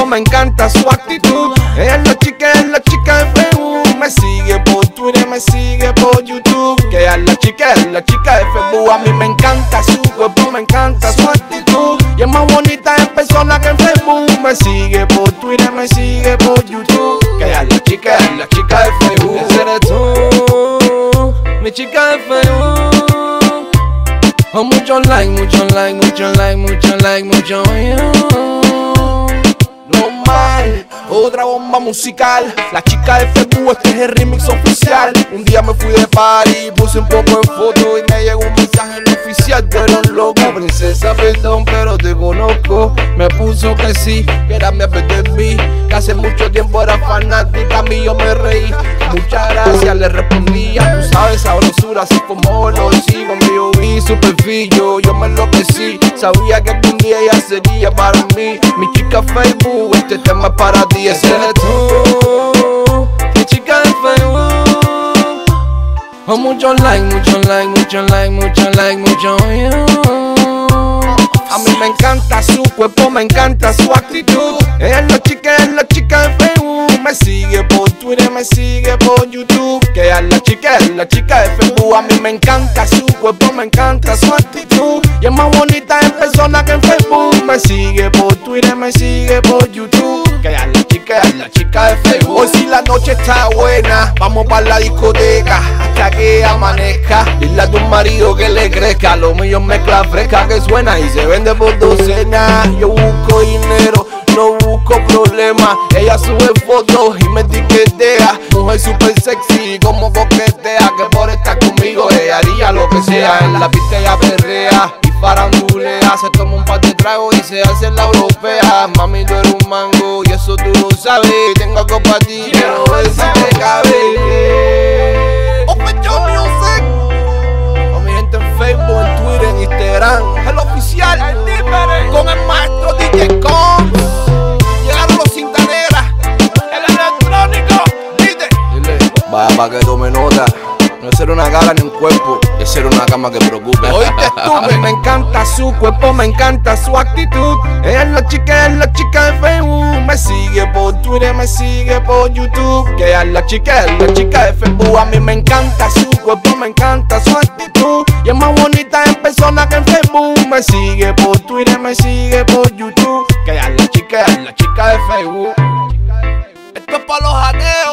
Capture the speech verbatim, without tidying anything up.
me encanta su actitud. Ella es la chica, es la chica de Facebook. Me sigue por Twitter, me sigue por YouTube. Que ella es la chica, es la chica de Facebook. A mí me encanta su cuerpo, me encanta su actitud. Y es más bonita en persona que en Facebook. Me sigue por Twitter, me sigue por YouTube. Que ella es la chica, es la chica de Facebook. Ese eres tú, mi chica de Facebook. Oh, mucho like, mucho like, mucho like, mucho like, mucho yo. No mal, otra bomba musical. La chica de Facebook, este es el remix oficial. Un día me fui de party, puse un poco de foto y me llegó un mensaje en lo oficial de los locos. Princesa, perdón, pero te conozco. Me puso que sí, que era mi Airbnb. Que hace mucho tiempo era fanática, a mí yo me reí. Muchas gracias, le respondía. Tú sabes, sabrosura, así como lo sigo. Me yo vi su perfil, yo, yo me enloquecí. Sabía que algún día ella sería para mí. Mi chica Facebook, este tema es para ti. Ese eres tú, mi chica de Facebook. Oh, mucho like, mucho like, mucho like, mucho like, mucho yo. A mí me encanta su cuerpo, me encanta su actitud. Ella es la chica, es la chica de Facebook. Me sigue por Twitter, me sigue por YouTube. Que ella es la chica, es la chica de Facebook. A mí me encanta su cuerpo, me encanta su actitud. Y es más bonita en persona que en Facebook. Me sigue por Twitter, me sigue por YouTube. Que ella es la chica, es la chica de Facebook. Hoy si la noche está buena, vamos para la discoteca hasta que amanezca. Dile a tu marido que le crezca. Lo mío mezcla fresca que suena y se vende por docena. Yo busco dinero, no busco problemas. Ella sube fotos y me etiquetea. Mujer super sexy, como coquetea. Que por estar conmigo ella haría lo que sea. En la pista ella perrea y farandulea. Se toma un par de tragos y se hace la europea. Mami, tú eres un mango y eso tú lo sabes. Tengo algo para ti, quiero ver si te cabe. Open Your Music. Con mi gente en Facebook, en Twitter, en Instagram. El oficial, el Dípere, con el maestro D J Con. Llegaron los cinta negra, el electrónico. Dile, dile, vaya pa' que tome nota. No es ser una cara ni un cuerpo, es ser una cama que preocupe. Oíste tú, a mí me encanta su cuerpo, me encanta su actitud. Ella es la chica, es la chica de Facebook. Me sigue por Twitter, me sigue por YouTube. Que ella es la chica, es la chica de Facebook. A mí me encanta su cuerpo, me encanta su actitud. Y es más bonita en persona que en Facebook. Me sigue por Twitter, me sigue por YouTube. Que ella es la chica, es la chica de Facebook. Esto es para los hackeos.